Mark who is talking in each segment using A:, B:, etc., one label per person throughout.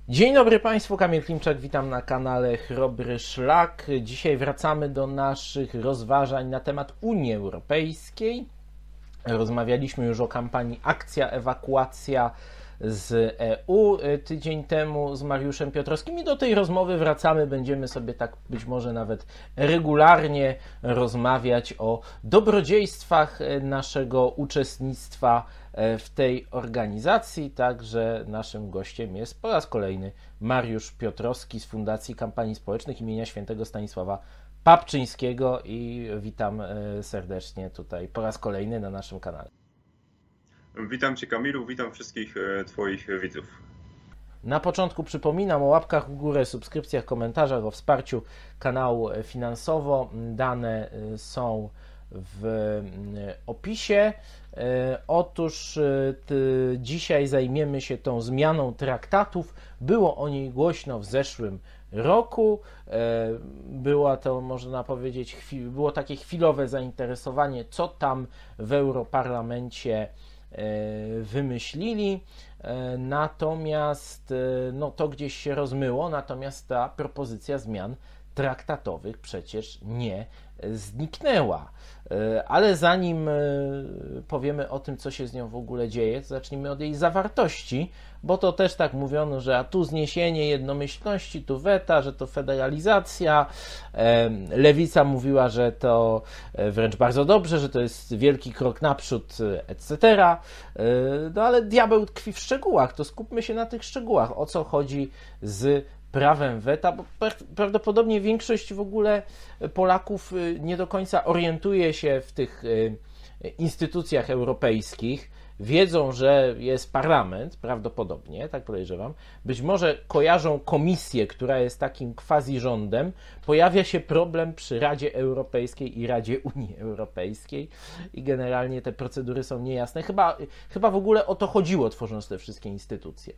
A: Dzień dobry Państwu, Kamil Klimczak, witam na kanale Chrobry Szlak. Dzisiaj wracamy do naszych rozważań na temat Unii Europejskiej. Rozmawialiśmy już o kampanii Akcja Ewakuacja z EU tydzień temu z Mariuszem Piotrowskim i do tej rozmowy wracamy. Będziemy sobie tak być może nawet regularnie rozmawiać o dobrodziejstwach naszego uczestnictwa w tej organizacji. Także naszym gościem jest po raz kolejny Mariusz Piotrowski z Fundacji Kampanii Społecznych imienia Świętego Stanisława Papczyńskiego i witam serdecznie tutaj po raz kolejny na naszym kanale.
B: Witam Cię, Kamilu, witam wszystkich Twoich widzów.
A: Na początku przypominam o łapkach w górę, subskrypcjach, komentarzach, o wsparciu kanału finansowo. Dane są w opisie. Otóż dzisiaj zajmiemy się tą zmianą traktatów. Było o niej głośno w zeszłym roku. Było to, można powiedzieć, było takie chwilowe zainteresowanie, co tam w Europarlamencie wymyślili, natomiast no, to gdzieś się rozmyło, natomiast ta propozycja zmian traktatowych przecież nie zniknęła. Ale zanim powiemy o tym, co się z nią w ogóle dzieje, to zacznijmy od jej zawartości, bo to też tak mówiono, że a tu zniesienie jednomyślności, tu weta, że to federalizacja. Lewica mówiła, że to wręcz bardzo dobrze, że to jest wielki krok naprzód, etc. No ale diabeł tkwi w szczegółach, to skupmy się na tych szczegółach, o co chodzi z prawem weta, bo prawdopodobnie większość w ogóle Polaków nie do końca orientuje się w tych instytucjach europejskich. Wiedzą, że jest parlament, prawdopodobnie, tak podejrzewam. Być może kojarzą komisję, która jest takim quasi-rządem. Pojawia się problem przy Radzie Europejskiej i Radzie Unii Europejskiej i generalnie te procedury są niejasne. Chyba w ogóle o to chodziło, tworząc te wszystkie instytucje.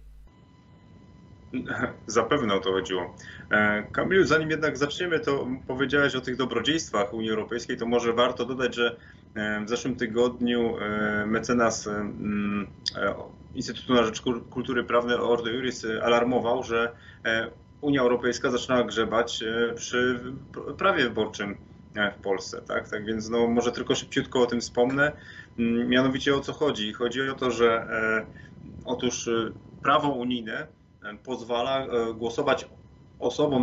B: Zapewne o to chodziło. Kamilu, zanim jednak zaczniemy, to powiedziałeś o tych dobrodziejstwach Unii Europejskiej, to może warto dodać, że w zeszłym tygodniu mecenas Instytutu na Rzecz Kultury Prawnej Ordo Iuris alarmował, że Unia Europejska zaczyna grzebać przy prawie wyborczym w Polsce. Tak więc no, może tylko szybciutko o tym wspomnę. Mianowicie o co chodzi? Chodzi o to, że otóż prawo unijne pozwala głosować osobom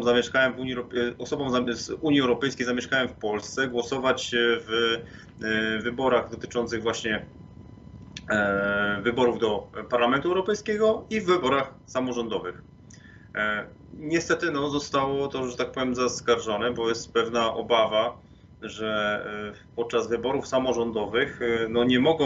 B: z Unii Europejskiej zamieszkałym w Polsce, głosować w wyborach dotyczących właśnie wyborów do Parlamentu Europejskiego i w wyborach samorządowych. Niestety no, zostało to, że tak powiem, zaskarżone, bo jest pewna obawa, że podczas wyborów samorządowych no,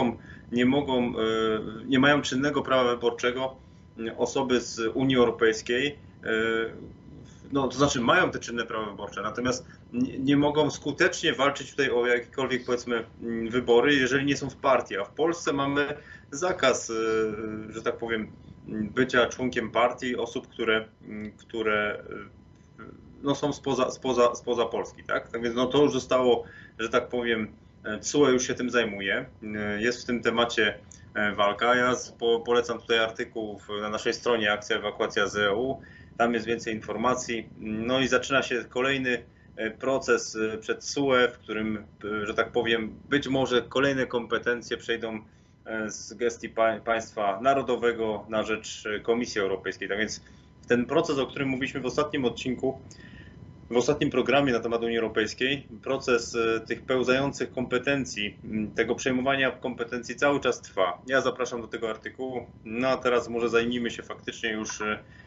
B: nie mają czynnego prawa wyborczego osoby z Unii Europejskiej, no to znaczy mają te czynne prawa wyborcze, natomiast nie mogą skutecznie walczyć tutaj o jakiekolwiek, powiedzmy, wybory, jeżeli nie są w partii, a w Polsce mamy zakaz, że tak powiem, bycia członkiem partii osób, które no, są spoza Polski, tak? Tak więc no, to już zostało, że tak powiem, TSUE już się tym zajmuje, jest w tym temacie walka. Ja polecam tutaj artykuł na naszej stronie Akcja Ewakuacja z EU. Tam jest więcej informacji. No i zaczyna się kolejny proces przed TSUE, w którym, że tak powiem, być może kolejne kompetencje przejdą z gestii państwa narodowego na rzecz Komisji Europejskiej. Tak więc ten proces, o którym mówiliśmy w ostatnim odcinku, w ostatnim programie na temat Unii Europejskiej, proces tych pełzających kompetencji, tego przejmowania kompetencji cały czas trwa. Ja zapraszam do tego artykułu. No a teraz może zajmijmy się faktycznie już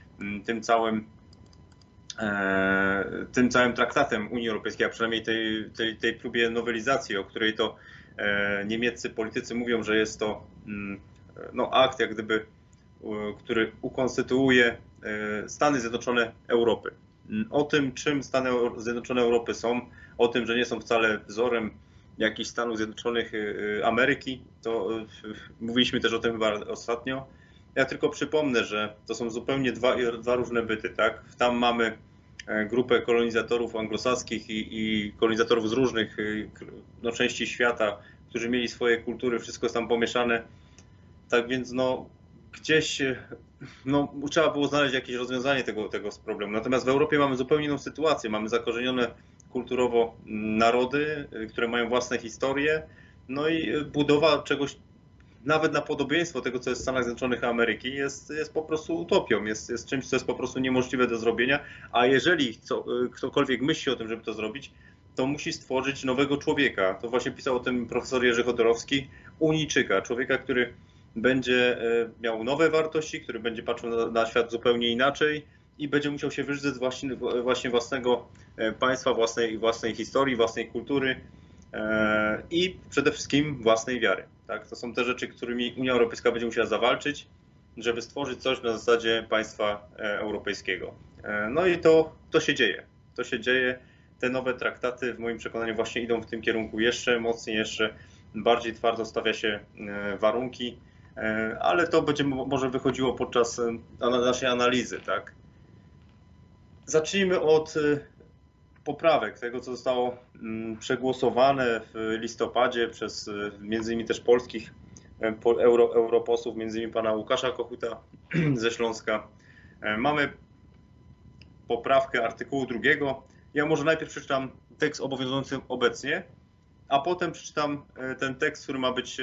B: tym całym traktatem Unii Europejskiej, a przynajmniej tej próbie nowelizacji, o której to niemieccy politycy mówią, że jest to no, akt, jak gdyby, który ukonstytuuje Stany Zjednoczone Europy. O tym, czym Stany Zjednoczone Europy są, o tym, że nie są wcale wzorem jakichś Stanów Zjednoczonych Ameryki, to mówiliśmy też o tym chyba ostatnio. Ja tylko przypomnę, że to są zupełnie dwa różne byty, tak? Tam mamy grupę kolonizatorów anglosaskich i kolonizatorów z różnych no, części świata, którzy mieli swoje kultury, wszystko jest tam pomieszane. Tak więc no, gdzieś no, trzeba było znaleźć jakieś rozwiązanie tego problemu. Natomiast w Europie mamy zupełnie inną sytuację. Mamy zakorzenione kulturowo narody, które mają własne historie, no i budowa czegoś nawet na podobieństwo tego, co jest w Stanach Zjednoczonych Ameryki, jest po prostu utopią, jest czymś, co jest po prostu niemożliwe do zrobienia, a jeżeli ktokolwiek myśli o tym, żeby to zrobić, to musi stworzyć nowego człowieka. To właśnie pisał o tym profesor Jerzy Chodorowski, Unijczyka, człowieka, który będzie miał nowe wartości, który będzie patrzył na świat zupełnie inaczej i będzie musiał się wyżyć właśnie własnego państwa, własnej historii, własnej kultury i przede wszystkim własnej wiary. Tak? To są te rzeczy, którymi Unia Europejska będzie musiała zawalczyć, żeby stworzyć coś na zasadzie państwa europejskiego. No i to się dzieje. To się dzieje. Te nowe traktaty w moim przekonaniu właśnie idą w tym kierunku jeszcze mocniej, jeszcze bardziej twardo stawia się warunki, ale to będzie może wychodziło podczas naszej analizy. Tak? Zacznijmy od poprawek, tego co zostało przegłosowane w listopadzie przez między innymi też polskich europosłów, między innymi pana Łukasza Kochuta ze Śląska. Mamy poprawkę artykułu 2. Ja może najpierw przeczytam tekst obowiązujący obecnie, a potem przeczytam ten tekst, który ma być,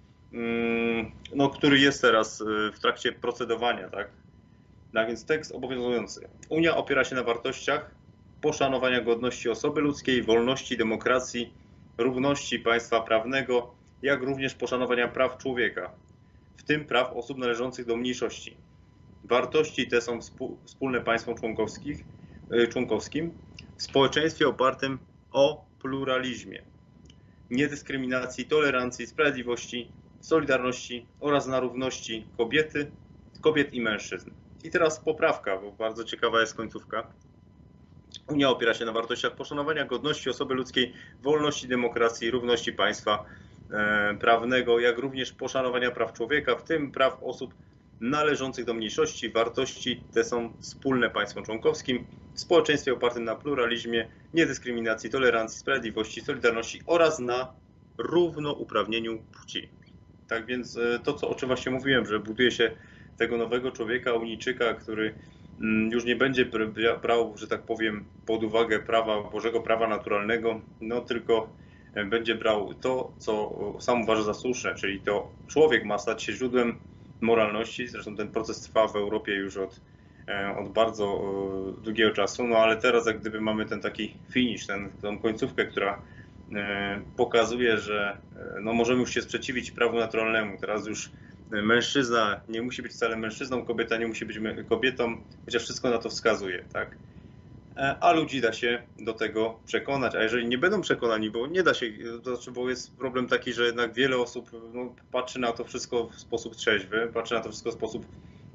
B: no, który jest teraz w trakcie procedowania, tak? No więc tekst obowiązujący. Unia opiera się na wartościach poszanowania godności osoby ludzkiej, wolności, demokracji, równości państwa prawnego, jak również poszanowania praw człowieka, w tym praw osób należących do mniejszości. Wartości te są wspólne państwom członkowskim w społeczeństwie opartym o pluralizmie, niedyskryminacji, tolerancji, sprawiedliwości, solidarności oraz na równości kobiet i mężczyzn. I teraz poprawka, bo bardzo ciekawa jest końcówka. Unia opiera się na wartościach poszanowania godności osoby ludzkiej, wolności, demokracji, równości państwa prawnego, jak również poszanowania praw człowieka, w tym praw osób należących do mniejszości. Wartości te są wspólne państwom członkowskim w społeczeństwie opartym na pluralizmie, niedyskryminacji, tolerancji, sprawiedliwości, solidarności oraz na równouprawnieniu płci. Tak więc to, o czym właśnie mówiłem, że buduje się tego nowego człowieka, Unijczyka, który już nie będzie brał, że tak powiem, pod uwagę Bożego prawa naturalnego, no tylko będzie brał to, co sam uważa za słuszne, czyli to człowiek ma stać się źródłem moralności. Zresztą ten proces trwa w Europie już od bardzo długiego czasu, no ale teraz jak gdyby mamy ten taki finish, tą końcówkę, która pokazuje, że no możemy już się sprzeciwić prawu naturalnemu. Teraz już mężczyzna nie musi być wcale mężczyzną, kobieta nie musi być kobietą, chociaż wszystko na to wskazuje, tak? A ludzi da się do tego przekonać, a jeżeli nie będą przekonani, bo nie da się, to znaczy, bo jest problem taki, że jednak wiele osób patrzy na to wszystko w sposób trzeźwy, patrzy na to wszystko w sposób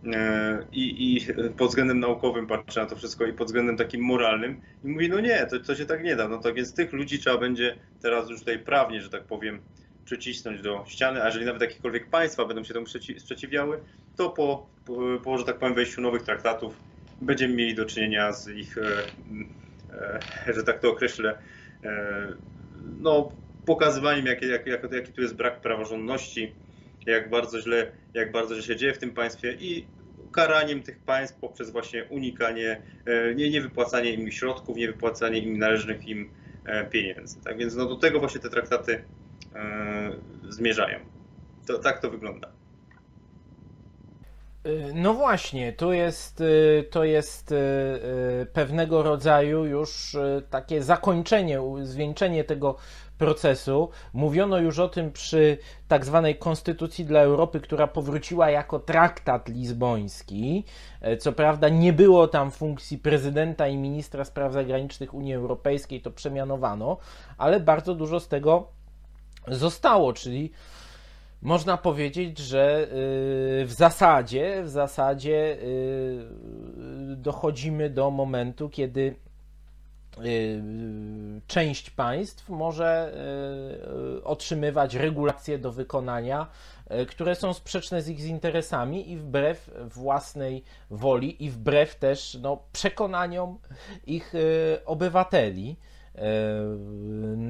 B: i pod względem naukowym patrzy na to wszystko i pod względem takim moralnym i mówi, no nie, to się tak nie da, no tak więc tych ludzi trzeba będzie teraz już tutaj prawnie, że tak powiem, przycisnąć do ściany, a jeżeli nawet jakiekolwiek państwa będą się temu sprzeciwiały, to po że tak powiem, wejściu nowych traktatów będziemy mieli do czynienia z ich, że tak to określę, no, pokazywaniem, jaki tu jest brak praworządności, jak bardzo źle się dzieje w tym państwie i karaniem tych państw poprzez właśnie unikanie, nie wypłacanie im środków, nie wypłacanie im należnych im pieniędzy. Tak więc no, do tego właśnie te traktaty zmierzają. Tak to wygląda.
A: No właśnie, to jest pewnego rodzaju już takie zakończenie, zwieńczenie tego procesu. Mówiono już o tym przy tak zwanej Konstytucji dla Europy, która powróciła jako traktat lizboński. Co prawda nie było tam funkcji prezydenta i ministra spraw zagranicznych Unii Europejskiej, to przemianowano, ale bardzo dużo z tego zostało, czyli można powiedzieć, że w zasadzie dochodzimy do momentu, kiedy część państw może otrzymywać regulacje do wykonania, które są sprzeczne z ich interesami i wbrew własnej woli i wbrew też przekonaniom ich obywateli.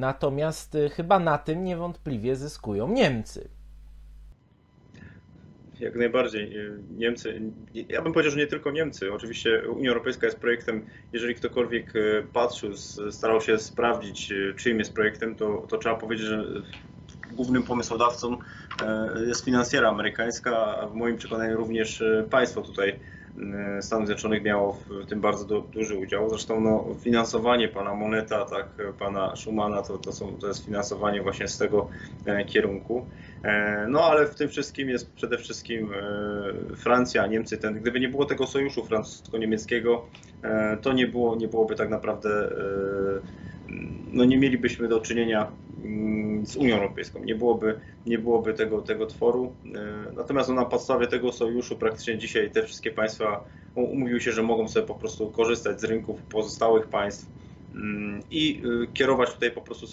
A: Natomiast chyba na tym niewątpliwie zyskują Niemcy.
B: Jak najbardziej. Niemcy, ja bym powiedział, że nie tylko Niemcy. Oczywiście Unia Europejska jest projektem, jeżeli ktokolwiek patrzył, starał się sprawdzić, czyim jest projektem, to trzeba powiedzieć, że głównym pomysłodawcą jest finansjera amerykańska, a w moim przekonaniu również państwo tutaj Stanów Zjednoczonych miało w tym bardzo duży udział. Zresztą no, finansowanie pana Moneta, tak, pana Schumana to jest finansowanie właśnie z tego kierunku. No ale w tym wszystkim jest przede wszystkim Francja, Niemcy. Gdyby nie było tego sojuszu francusko-niemieckiego, to nie byłoby tak naprawdę, no nie mielibyśmy do czynienia z Unią Europejską, nie byłoby tego tworu. Natomiast no, na podstawie tego sojuszu praktycznie dzisiaj te wszystkie państwa umówiły się, że mogą sobie po prostu korzystać z rynków pozostałych państw i kierować tutaj po prostu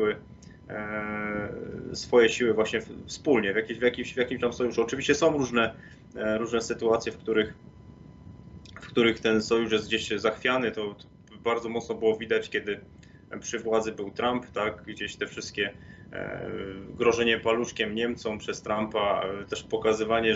B: swoje siły właśnie wspólnie, w jakimś tam sojuszu. Oczywiście są różne sytuacje, w których ten sojusz jest gdzieś zachwiany. To bardzo mocno było widać, kiedy przy władzy był Trump, tak, gdzieś te wszystkie grożenie paluszkiem Niemcom przez Trumpa, też pokazywanie,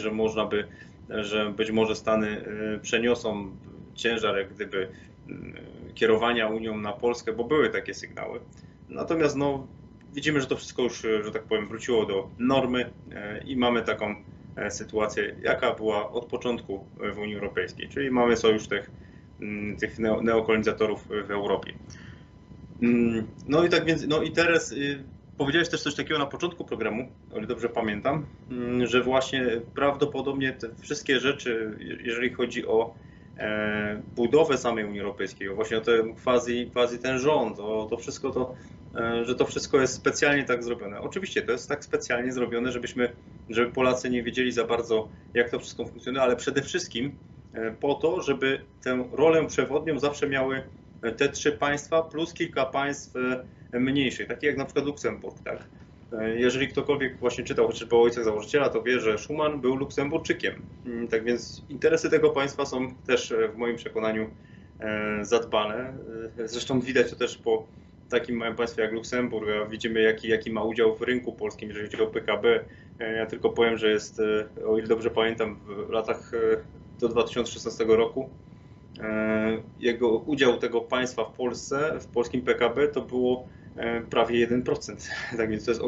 B: że być może Stany przeniosą ciężar jak gdyby kierowania Unią na Polskę, bo były takie sygnały. Natomiast no, widzimy, że to wszystko już, że tak powiem, wróciło do normy i mamy taką sytuację, jaka była od początku w Unii Europejskiej, czyli mamy sojusz tych neokolonizatorów w Europie. No i tak więc, no i teraz powiedziałeś też coś takiego na początku programu, o ile dobrze pamiętam, że właśnie prawdopodobnie te wszystkie rzeczy, jeżeli chodzi o budowę samej Unii Europejskiej, właśnie o ten quasi ten rząd, to wszystko że to wszystko jest specjalnie tak zrobione. Oczywiście to jest tak specjalnie zrobione, żeby Polacy nie wiedzieli za bardzo, jak to wszystko funkcjonuje, ale przede wszystkim po to, żeby tę rolę przewodnią zawsze miały te trzy państwa plus kilka państw mniejszych, takie jak na przykład Luksemburg, tak? Jeżeli ktokolwiek właśnie czytał chociażby o ojcach założyciela, to wie, że Schuman był Luksemburczykiem. Tak więc interesy tego państwa są też w moim przekonaniu zadbane. Zresztą widać to też po takim małym państwie jak Luksemburg, a widzimy jaki ma udział w rynku polskim, jeżeli chodzi o PKB. Ja tylko powiem, że jest, o ile dobrze pamiętam, w latach do 2016 roku jego udział tego państwa w Polsce, w polskim PKB to było prawie 1%. Tak więc to jest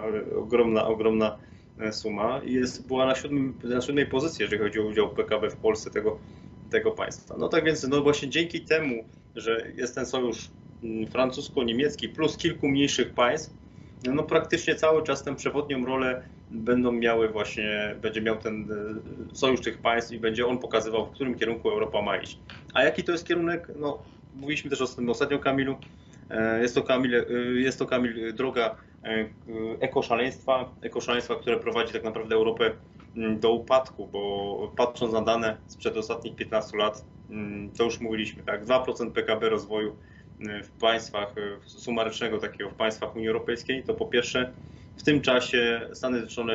B: ogromna suma i była na siódmej pozycji, jeżeli chodzi o udział PKB w Polsce tego państwa. No tak więc no właśnie dzięki temu, że jest ten sojusz francusko-niemiecki plus kilku mniejszych państw, no praktycznie cały czas tę przewodnią rolę będzie miał ten sojusz tych państw i będzie on pokazywał, w którym kierunku Europa ma iść. A jaki to jest kierunek? No, mówiliśmy też o tym ostatnio, Kamilu. Jest to, Kamil, droga ekoszaleństwa, które prowadzi tak naprawdę Europę do upadku, bo patrząc na dane sprzed ostatnich 15 lat, to już mówiliśmy, tak, 2% PKB rozwoju w państwach sumarycznego takiego w państwach Unii Europejskiej, to po pierwsze w tym czasie Stany Zjednoczone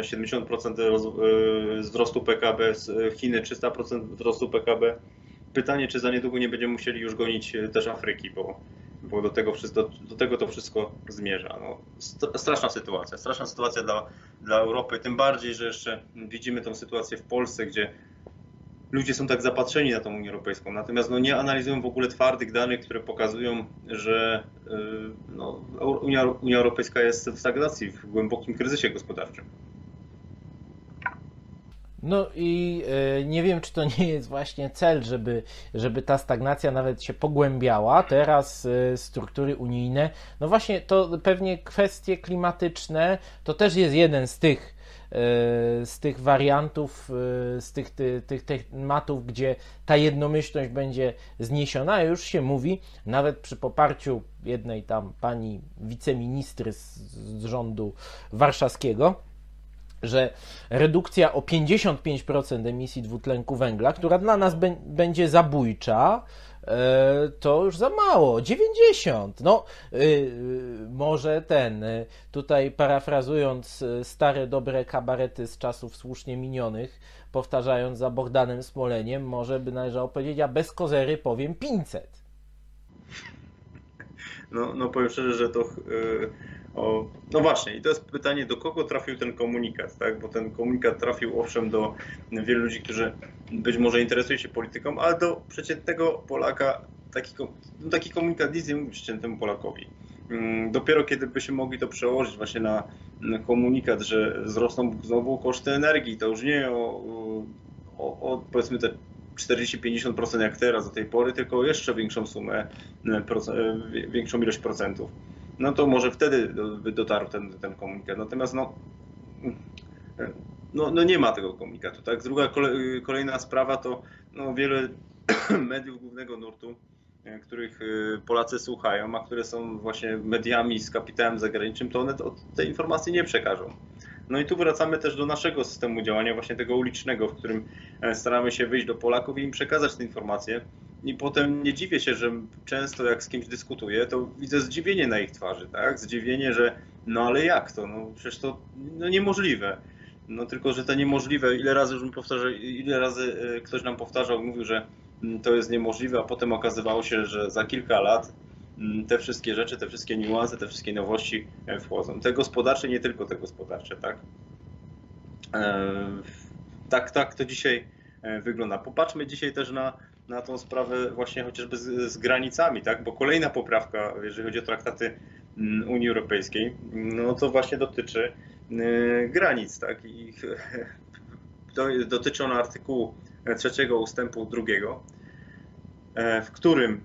B: 70% wzrostu PKB, Chiny 300% wzrostu PKB. Pytanie, czy za niedługo nie będziemy musieli już gonić też Afryki, bo do tego to wszystko zmierza. No, straszna sytuacja dla Europy, tym bardziej, że jeszcze widzimy tą sytuację w Polsce, gdzie ludzie są tak zapatrzeni na tą Unię Europejską, natomiast no, nie analizują w ogóle twardych danych, które pokazują, że no, Unia Europejska jest w stagnacji, w głębokim kryzysie gospodarczym.
A: No i nie wiem, czy to nie jest właśnie cel, żeby ta stagnacja nawet się pogłębiała. Teraz struktury unijne, no właśnie to pewnie kwestie klimatyczne, to też jest jeden z tych wariantów, z tych tematów, gdzie ta jednomyślność będzie zniesiona. Już się mówi, nawet przy poparciu jednej tam pani wiceministry z rządu warszawskiego, że redukcja o 55% emisji dwutlenku węgla, która dla nas będzie zabójcza, to już za mało, 90. No, może tutaj parafrazując stare, dobre kabarety z czasów słusznie minionych, powtarzając za Bogdanem Smoleniem, może by należało powiedzieć, a bez kozery powiem 500.
B: No powiem szczerze, że to No właśnie, i to jest pytanie, do kogo trafił ten komunikat, tak? Bo ten komunikat trafił owszem do wielu ludzi, którzy być może interesują się polityką, ale do przeciętnego Polaka taki komunikat nic nie mówi przeciętnemu Polakowi. Dopiero kiedy byśmy mogli to przełożyć właśnie na komunikat, że wzrosną znowu koszty energii, to już nie o powiedzmy te 40-50% jak teraz do tej pory, tylko o jeszcze większą sumę, większą ilość procentów. No to może wtedy by dotarł ten komunikat. Natomiast no nie ma tego komunikatu. Tak? Kolejna sprawa to wiele mediów głównego nurtu, których Polacy słuchają, a które są właśnie mediami z kapitałem zagranicznym, to one te informacje nie przekażą. No i tu wracamy też do naszego systemu działania, właśnie tego ulicznego, w którym staramy się wyjść do Polaków i im przekazać te informacje. I potem nie dziwię się, że często jak z kimś dyskutuję, to widzę zdziwienie na ich twarzy, tak? Zdziwienie, że no ale jak to? No przecież to niemożliwe. No tylko, że to niemożliwe, ile razy ktoś nam powtarzał, mówił, że to jest niemożliwe, a potem okazywało się, że za kilka lat te wszystkie rzeczy, te wszystkie niuanse, te wszystkie nowości wchodzą. Te gospodarcze, nie tylko te gospodarcze, tak? Tak to dzisiaj wygląda. Popatrzmy dzisiaj też na tą sprawę właśnie chociażby z granicami, tak? Bo kolejna poprawka, jeżeli chodzi o traktaty Unii Europejskiej, no to właśnie dotyczy granic, tak? I dotyczy ona artykułu 3 ustępu 2, w którym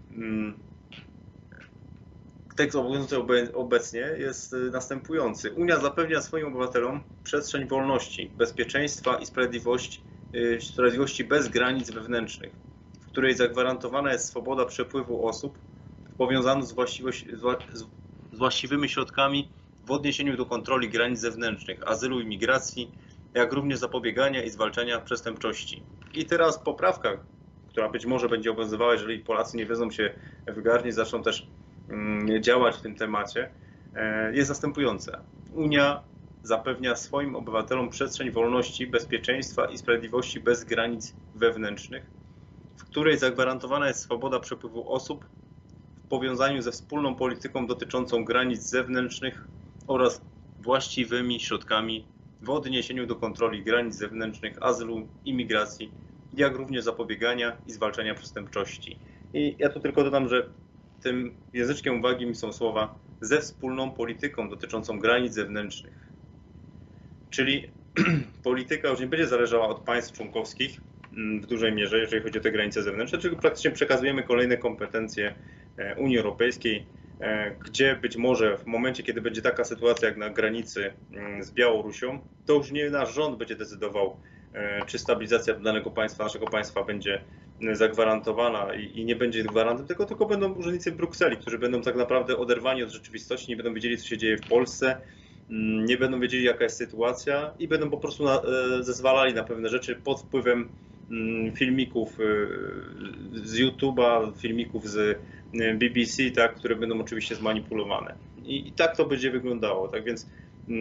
B: tekst obowiązujący obecnie jest następujący. Unia zapewnia swoim obywatelom przestrzeń wolności, bezpieczeństwa i sprawiedliwości bez granic wewnętrznych, w której zagwarantowana jest swoboda przepływu osób powiązanych z właściwymi środkami w odniesieniu do kontroli granic zewnętrznych, azylu i migracji, jak również zapobiegania i zwalczania przestępczości. I teraz poprawka, która być może będzie obowiązywała, jeżeli Polacy nie wezmą się w garść, zaczną też działać w tym temacie, jest następująca. Unia zapewnia swoim obywatelom przestrzeń wolności, bezpieczeństwa i sprawiedliwości bez granic wewnętrznych, w której zagwarantowana jest swoboda przepływu osób w powiązaniu ze wspólną polityką dotyczącą granic zewnętrznych oraz właściwymi środkami w odniesieniu do kontroli granic zewnętrznych, azylu, imigracji, jak również zapobiegania i zwalczania przestępczości. I ja tu tylko dodam, że tym języczkiem uwagi mi są słowa ze wspólną polityką dotyczącą granic zewnętrznych. Czyli polityka już nie będzie zależała od państw członkowskich w dużej mierze, jeżeli chodzi o te granice zewnętrzne, czyli praktycznie przekazujemy kolejne kompetencje Unii Europejskiej, gdzie być może w momencie, kiedy będzie taka sytuacja jak na granicy z Białorusią, to już nie nasz rząd będzie decydował, czy stabilizacja danego państwa, naszego państwa będzie zagwarantowana i nie będzie gwarantem tego, tylko będą urzędnicy w Brukseli, którzy będą tak naprawdę oderwani od rzeczywistości, nie będą wiedzieli, co się dzieje w Polsce, nie będą wiedzieli, jaka jest sytuacja i będą po prostu zezwalali na pewne rzeczy pod wpływem filmików z YouTube'a, filmików z BBC, tak, które będą oczywiście zmanipulowane. I tak to będzie wyglądało. Tak więc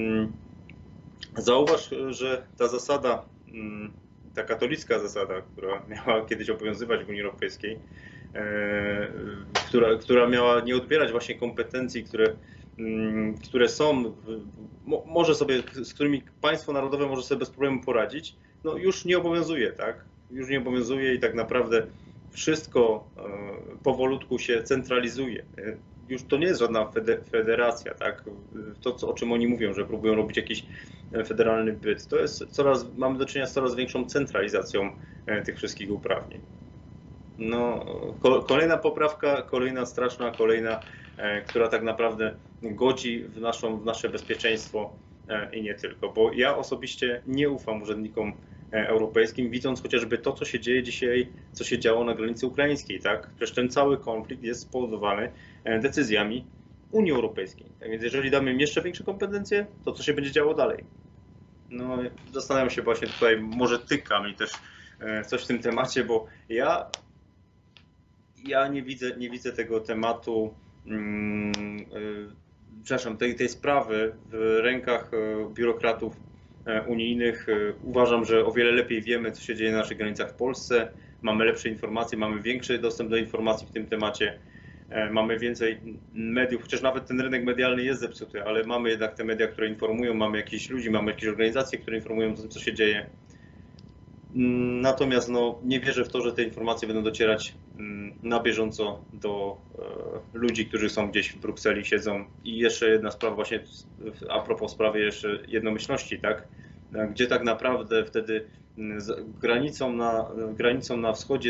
B: zauważ, że ta zasada, ta katolicka zasada, która miała kiedyś obowiązywać w Unii Europejskiej, która miała nie odbierać właśnie kompetencji, które są, z którymi państwo narodowe może sobie bez problemu poradzić, no już nie obowiązuje, tak? Już nie obowiązuje i tak naprawdę wszystko powolutku się centralizuje. Już to nie jest żadna federacja, tak? To, o czym oni mówią, że próbują robić jakiś federalny byt, to jest mamy do czynienia z coraz większą centralizacją tych wszystkich uprawnień. No, kolejna poprawka, kolejna straszna, która tak naprawdę godzi w nasze bezpieczeństwo i nie tylko, bo ja osobiście nie ufam urzędnikom europejskim, widząc chociażby to, co się dzieje dzisiaj, co się działo na granicy ukraińskiej, tak? Przecież ten cały konflikt jest spowodowany decyzjami Unii Europejskiej. Tak więc jeżeli damy im jeszcze większe kompetencje, to co się będzie działo dalej? No, zastanawiam się właśnie tutaj, może tyka mi też coś w tym temacie, bo ja nie widzę tego tematu, przepraszam, tej sprawy w rękach biurokratów unijnych. Uważam, że o wiele lepiej wiemy, co się dzieje na naszych granicach w Polsce. Mamy lepsze informacje, mamy większy dostęp do informacji w tym temacie. mamy więcej mediów, chociaż nawet ten rynek medialny jest zepsuty, ale mamy jednak te media, które informują, mamy jakichś ludzi, mamy jakieś organizacje, które informują o tym, co się dzieje. Natomiast no, nie wierzę w to, że te informacje będą docierać na bieżąco do ludzi, którzy są gdzieś w Brukseli, siedzą. I jeszcze jedna sprawa właśnie a propos sprawy jeszcze jednomyślności, tak? Gdzie tak naprawdę wtedy granicą na wschodzie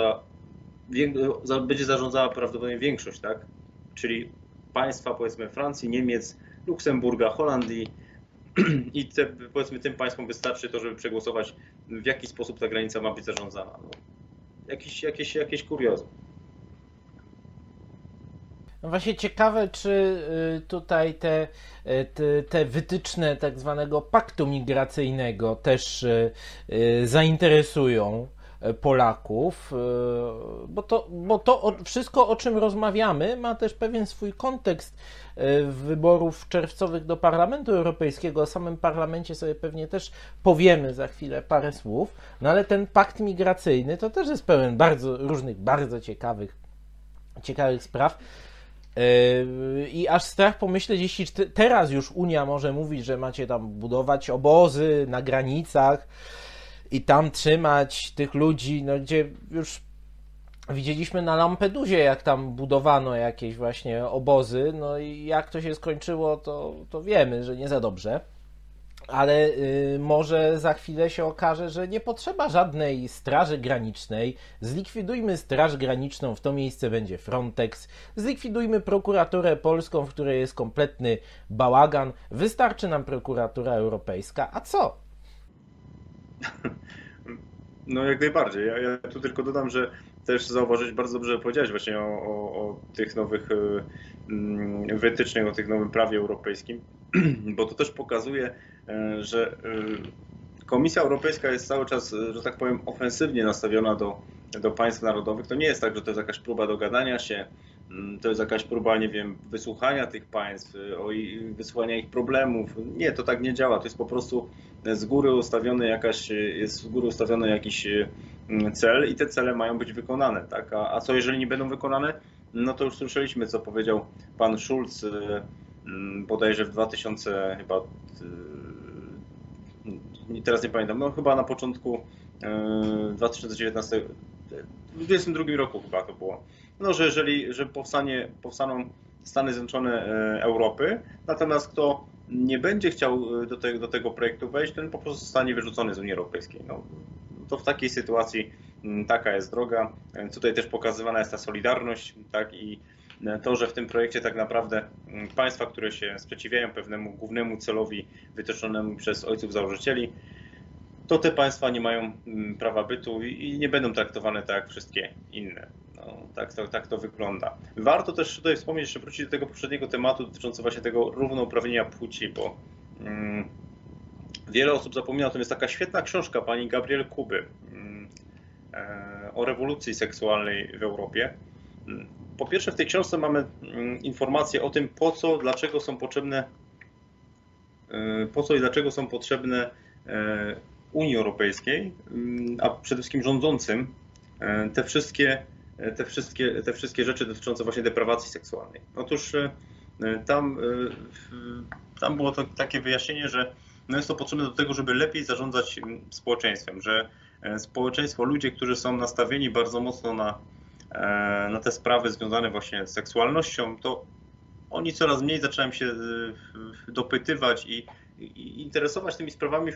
B: będzie zarządzała prawdopodobnie większość, tak? Czyli państwa, powiedzmy, Francji, Niemiec, Luksemburga, Holandii, i powiedzmy tym państwom wystarczy to, żeby przegłosować, w jaki sposób ta granica ma być zarządzana. No, jakieś kuriozum.
A: No właśnie ciekawe, czy tutaj te wytyczne tak zwanego paktu migracyjnego też zainteresują Polaków, bo to wszystko, o czym rozmawiamy, ma też pewien swój kontekst wyborów czerwcowych do Parlamentu Europejskiego. O samym parlamencie sobie pewnie też powiemy za chwilę parę słów, no ale ten pakt migracyjny to też jest pełen bardzo różnych, bardzo ciekawych spraw. I aż strach pomyśleć, jeśli teraz już Unia może mówić, że macie tam budować obozy na granicach i tam trzymać tych ludzi, no gdzie już widzieliśmy na Lampedusie, jak tam budowano jakieś właśnie obozy, no i jak to się skończyło, to wiemy, że nie za dobrze. Ale może za chwilę się okaże, że nie potrzeba żadnej straży granicznej. Zlikwidujmy straż graniczną, w to miejsce będzie Frontex. Zlikwidujmy prokuraturę polską, w której jest kompletny bałagan. Wystarczy nam prokuratura europejska. A co?
B: No jak najbardziej. Ja tu tylko dodam, że też zauważyć, bardzo dobrze powiedziałeś właśnie o tych nowych wytycznych, o tym nowym prawie europejskim, bo to też pokazuje, że Komisja Europejska jest cały czas, że tak powiem, ofensywnie nastawiona do państw narodowych. To nie jest tak, że to jest jakaś próba dogadania się, to jest jakaś próba, nie wiem, wysłuchania tych państw, wysłuchania ich problemów. Nie, to tak nie działa. To jest po prostu z góry ustawiony jakiś cel i te cele mają być wykonane, tak? A co jeżeli nie będą wykonane? No to już słyszeliśmy, co powiedział pan Schulz bodajże w 2000 chyba teraz nie pamiętam, no chyba na początku 2019, w 2022 roku chyba to było, no że powstaną Stany Zjednoczone Europy, natomiast kto nie będzie chciał do tego projektu wejść, ten po prostu zostanie wyrzucony z Unii Europejskiej. No, to w takiej sytuacji taka jest droga. Tutaj też pokazywana jest ta solidarność, tak, i to, że w tym projekcie tak naprawdę państwa, które się sprzeciwiają pewnemu głównemu celowi wytyczonemu przez ojców założycieli, to te państwa nie mają prawa bytu i nie będą traktowane tak jak wszystkie inne. No, tak to wygląda. Warto też tutaj wspomnieć, jeszcze wrócić do tego poprzedniego tematu dotyczącego właśnie tego równouprawnienia płci, bo wiele osób zapomina o tym. Jest taka świetna książka pani Gabriel Kuby o rewolucji seksualnej w Europie. Po pierwsze, w tej książce mamy informacje o tym, po co i dlaczego są potrzebne Unii Europejskiej, a przede wszystkim rządzącym te wszystkie rzeczy dotyczące właśnie deprawacji seksualnej. Otóż tam było to takie wyjaśnienie, że no jest to potrzebne do tego, żeby lepiej zarządzać społeczeństwem, że społeczeństwo, ludzie, którzy są nastawieni bardzo mocno na te sprawy związane właśnie z seksualnością, to oni coraz mniej zaczynają się dopytywać i interesować tymi sprawami,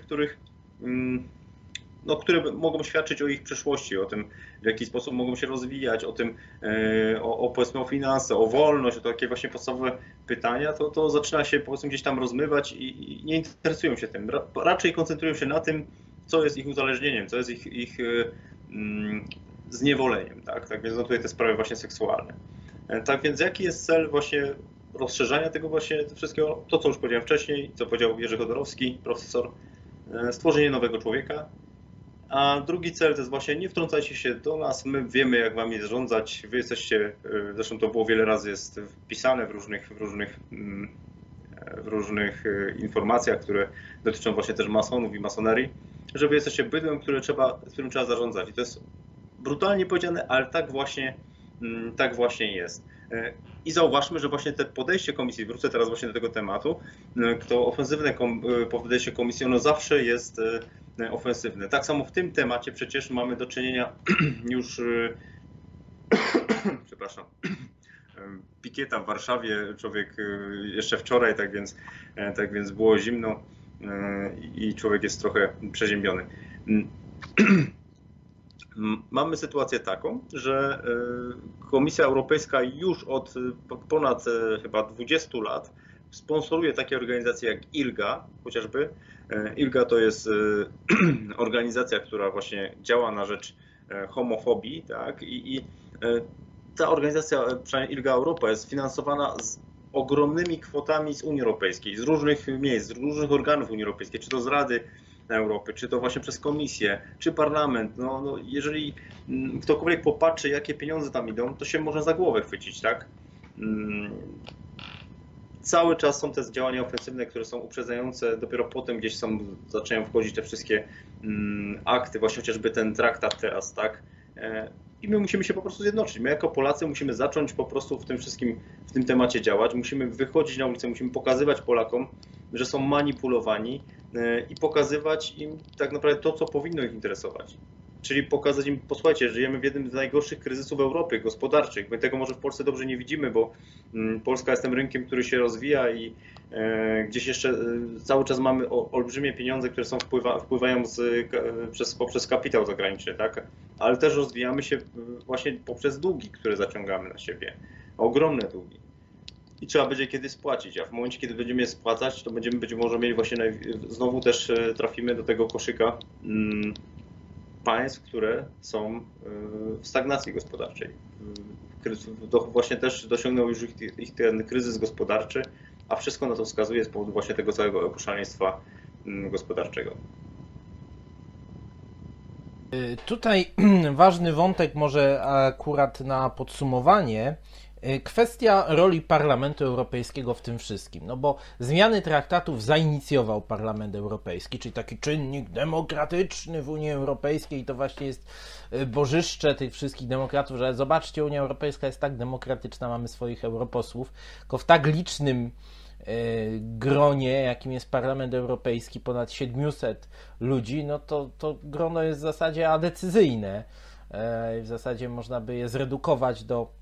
B: które mogą świadczyć o ich przyszłości, o tym, w jaki sposób mogą się rozwijać, o tym, powiedzmy o finanse, o wolność, o takie właśnie podstawowe pytania, to zaczyna się powiedzmy gdzieś tam rozmywać i nie interesują się tym. Raczej koncentrują się na tym, co jest ich uzależnieniem, co jest ich zniewoleniem, tak? Tak więc no tutaj te sprawy właśnie seksualne. Tak więc jaki jest cel właśnie rozszerzania tego właśnie wszystkiego? To, co już powiedziałem wcześniej, co powiedział Jerzy Chodorowski, profesor, stworzenie nowego człowieka. A drugi cel to jest właśnie nie wtrącajcie się do nas, my wiemy jak wami zarządzać, wy jesteście, zresztą to było wiele razy jest wpisane w różnych informacjach, które dotyczą właśnie też masonów i masonerii, że wy jesteście bydłem, którym trzeba zarządzać. I to jest brutalnie powiedziane, ale tak właśnie jest. I zauważmy, że właśnie te podejście komisji, wrócę teraz właśnie do tego tematu, to ofensywne podejście komisji, ono zawsze jest ofensywne. Tak samo w tym temacie przecież mamy do czynienia już, przepraszam, pikieta w Warszawie, człowiek jeszcze wczoraj, tak więc było zimno i człowiek jest trochę przeziębiony. Mamy sytuację taką, że Komisja Europejska już od ponad chyba 20 lat sponsoruje takie organizacje jak ILGA chociażby. ILGA to jest organizacja, która właśnie działa na rzecz homofobii, tak? I ta organizacja, przynajmniej ILGA Europa, jest finansowana z ogromnymi kwotami z Unii Europejskiej, z różnych miejsc, z różnych organów Unii Europejskiej, czy to z Rady Europy, czy to właśnie przez Komisję, czy Parlament. No, jeżeli ktokolwiek popatrzy, jakie pieniądze tam idą, to się może za głowę chwycić, tak? Cały czas są te działania ofensywne, które są uprzedzające, dopiero potem gdzieś zaczynają wchodzić te wszystkie akty, właśnie chociażby ten traktat teraz, tak? I my musimy się po prostu zjednoczyć. My jako Polacy musimy zacząć po prostu w tym wszystkim, w tym temacie działać. Musimy wychodzić na ulicę, musimy pokazywać Polakom, że są manipulowani i pokazywać im tak naprawdę to, co powinno ich interesować. Czyli pokazać im, posłuchajcie, żyjemy w jednym z najgorszych kryzysów Europy gospodarczych. My tego może w Polsce dobrze nie widzimy, bo Polska jest tym rynkiem, który się rozwija i gdzieś jeszcze cały czas mamy olbrzymie pieniądze, które wpływają poprzez kapitał zagraniczny, tak? Ale też rozwijamy się właśnie poprzez długi, które zaciągamy na siebie. Ogromne długi. I trzeba będzie kiedy spłacić, a w momencie, kiedy będziemy je spłacać, to będziemy być może mieli właśnie, znowu też trafimy do tego koszyka państw, które są w stagnacji gospodarczej. Właśnie też dosiągnął już ich ten kryzys gospodarczy, a wszystko na to wskazuje z powodu właśnie tego całego szaleństwa gospodarczego.
A: Tutaj ważny wątek może akurat na podsumowanie. Kwestia roli Parlamentu Europejskiego w tym wszystkim, no bo zmiany traktatów zainicjował Parlament Europejski, czyli taki czynnik demokratyczny w Unii Europejskiej i to właśnie jest bożyszcze tych wszystkich demokratów, że zobaczcie, Unia Europejska jest tak demokratyczna, mamy swoich europosłów, tylko w tak licznym gronie, jakim jest Parlament Europejski, ponad 700 ludzi, no to grono jest w zasadzie adecyzyjne. W zasadzie można by je zredukować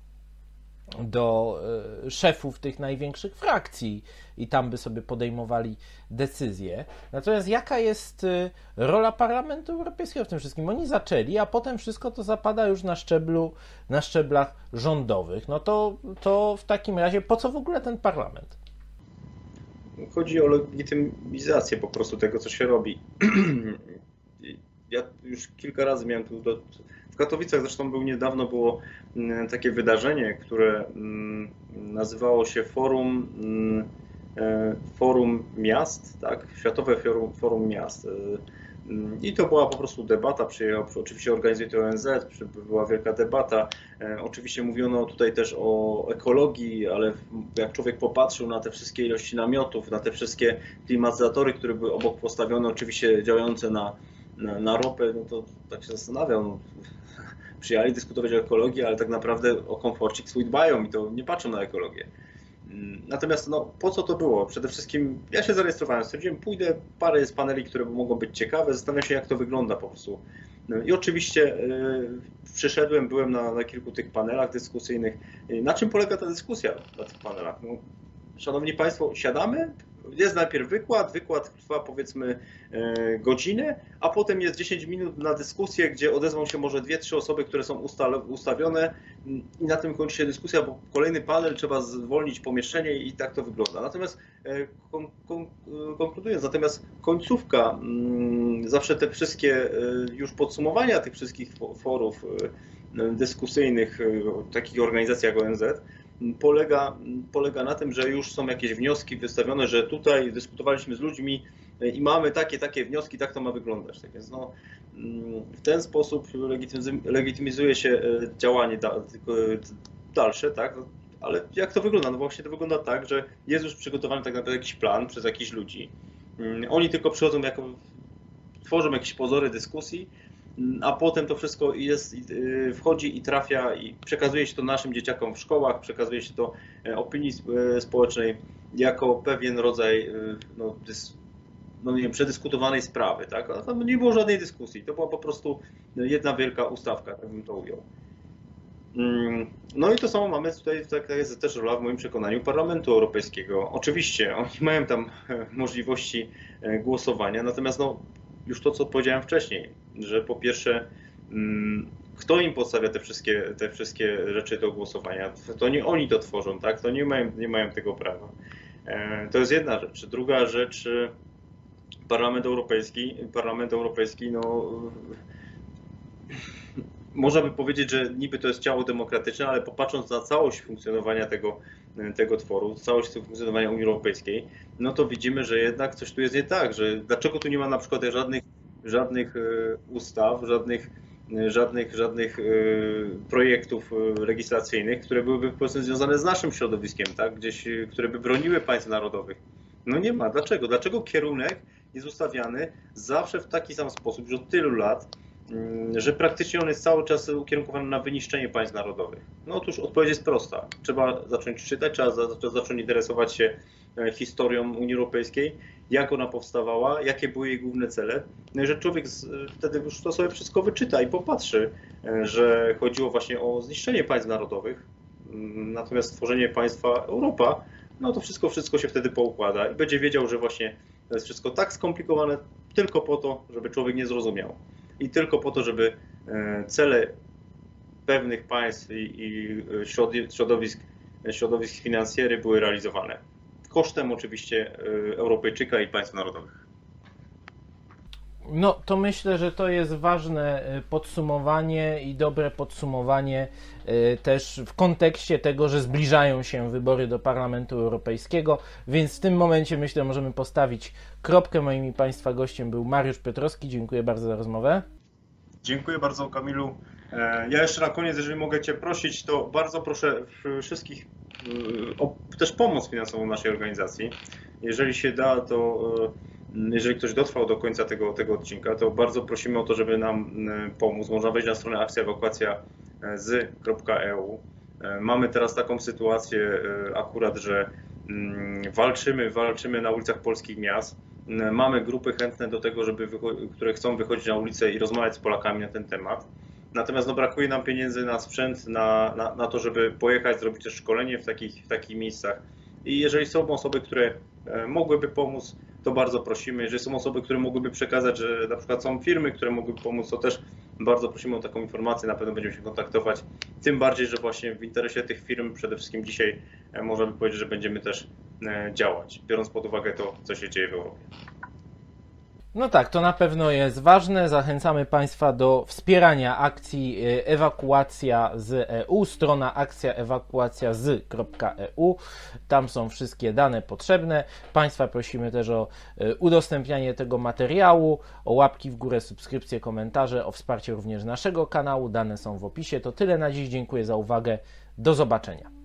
A: do szefów tych największych frakcji i tam by sobie podejmowali decyzje. Natomiast jaka jest rola Parlamentu Europejskiego w tym wszystkim? Oni zaczęli, a potem wszystko to zapada już na szczeblach rządowych. No to w takim razie po co w ogóle ten parlament?
B: Chodzi o legitymizację po prostu tego, co się robi. Ja już kilka razy miałem tu w Katowicach, zresztą niedawno było takie wydarzenie, które nazywało się Forum Miast, tak? Światowe Forum Miast. I to była po prostu debata, oczywiście organizuje to ONZ, była wielka debata. Oczywiście mówiono tutaj też o ekologii, ale jak człowiek popatrzył na te wszystkie ilości namiotów, na te wszystkie klimatyzatory, które były obok postawione, oczywiście działające na ropę, no to tak się zastanawiał. No, przyjechali dyskutować o ekologii, ale tak naprawdę o komforcik swój dbają i to nie patrzą na ekologię. Natomiast no, po co to było? Przede wszystkim ja się zarejestrowałem, stwierdziłem, pójdę, parę jest paneli, które mogą być ciekawe, zastanawiam się, jak to wygląda po prostu. I oczywiście przyszedłem, byłem na kilku tych panelach dyskusyjnych. Na czym polega ta dyskusja na tych panelach? No, szanowni Państwo, siadamy, jest najpierw wykład trwa powiedzmy godzinę, a potem jest 10 minut na dyskusję, gdzie odezwą się może 2-3 osoby, które są ustawione i na tym kończy się dyskusja, bo kolejny panel, trzeba zwolnić pomieszczenie i tak to wygląda. Natomiast konkludując, natomiast końcówka, zawsze te wszystkie już podsumowania tych wszystkich forów dyskusyjnych, takich organizacji jak ONZ, polega na tym, że już są jakieś wnioski wystawione, że tutaj dyskutowaliśmy z ludźmi i mamy takie wnioski, tak to ma wyglądać. Tak więc no, w ten sposób legitymizuje się działanie dalsze, tak? Ale jak to wygląda? No właśnie to wygląda tak, że jest już przygotowany tak naprawdę jakiś plan przez jakichś ludzi. Oni tylko przychodzą tworzą jakieś pozory dyskusji, a potem to wszystko wchodzi i trafia i przekazuje się to naszym dzieciakom w szkołach, przekazuje się to opinii społecznej jako pewien rodzaj nie wiem, przedyskutowanej sprawy, tak? A tam nie było żadnej dyskusji, to była po prostu jedna wielka ustawka, tak bym to ujął. No i to samo mamy tutaj, tak jest też rola w moim przekonaniu Parlamentu Europejskiego. Oczywiście oni mają tam możliwości głosowania, natomiast no, już to, co powiedziałem wcześniej, że po pierwsze kto im podstawia te wszystkie rzeczy do głosowania? To nie oni to tworzą, tak? To nie mają tego prawa. To jest jedna rzecz. Druga rzecz, Parlament Europejski, no można by powiedzieć, że niby to jest ciało demokratyczne, ale popatrząc na całość funkcjonowania tego tworu, całość funkcjonowania Unii Europejskiej, no to widzimy, że jednak coś tu jest nie tak, że dlaczego tu nie ma na przykład żadnych ustaw, żadnych projektów legislacyjnych, które byłyby powiedzmy związane z naszym środowiskiem, tak? Gdzieś, które by broniły państw narodowych. No nie ma. Dlaczego? Dlaczego kierunek jest ustawiany zawsze w taki sam sposób, już od tylu lat, że praktycznie on jest cały czas ukierunkowany na wyniszczenie państw narodowych? No otóż odpowiedź jest prosta. Trzeba zacząć czytać, trzeba zacząć interesować się historią Unii Europejskiej, jak ona powstawała, jakie były jej główne cele. No i że człowiek wtedy już to sobie wszystko wyczyta i popatrzy, że chodziło właśnie o zniszczenie państw narodowych, natomiast stworzenie państwa Europa, no to wszystko się wtedy poukłada i będzie wiedział, że właśnie to jest wszystko tak skomplikowane tylko po to, żeby człowiek nie zrozumiał. I tylko po to, żeby cele pewnych państw i środowisk finansjery były realizowane. Kosztem oczywiście Europejczyka i państw narodowych.
A: No to myślę, że to jest ważne podsumowanie i dobre podsumowanie też w kontekście tego, że zbliżają się wybory do Parlamentu Europejskiego, więc w tym momencie myślę, możemy postawić kropkę. Moim i Państwa gościem był Mariusz Piotrowski. Dziękuję bardzo za rozmowę.
B: Dziękuję bardzo, Kamilu. Ja jeszcze na koniec, jeżeli mogę Cię prosić, to bardzo proszę wszystkich o też pomoc finansową naszej organizacji. Jeżeli się da, to jeżeli ktoś dotrwał do końca tego odcinka, to bardzo prosimy o to, żeby nam pomóc. Można wejść na stronę akcjaewakuacjaz.eu. Mamy teraz taką sytuację akurat, że walczymy na ulicach polskich miast. Mamy grupy chętne do tego, które chcą wychodzić na ulicę i rozmawiać z Polakami na ten temat. Natomiast no, brakuje nam pieniędzy na sprzęt, na to, żeby pojechać, zrobić też szkolenie w takich miejscach. I jeżeli są osoby, które mogłyby pomóc, to bardzo prosimy. Jeżeli są osoby, które mogłyby przekazać, że na przykład są firmy, które mogłyby pomóc, to też bardzo prosimy o taką informację, na pewno będziemy się kontaktować. Tym bardziej, że właśnie w interesie tych firm przede wszystkim dzisiaj można by powiedzieć, że będziemy też działać, biorąc pod uwagę to, co się dzieje w Europie.
A: No tak, to na pewno jest ważne. Zachęcamy Państwa do wspierania akcji Ewakuacja z EU. Strona akcjaewakuacjaz.eu. Tam są wszystkie dane potrzebne. Państwa prosimy też o udostępnianie tego materiału, o łapki w górę, subskrypcje, komentarze, o wsparcie również naszego kanału. Dane są w opisie. To tyle na dziś. Dziękuję za uwagę. Do zobaczenia.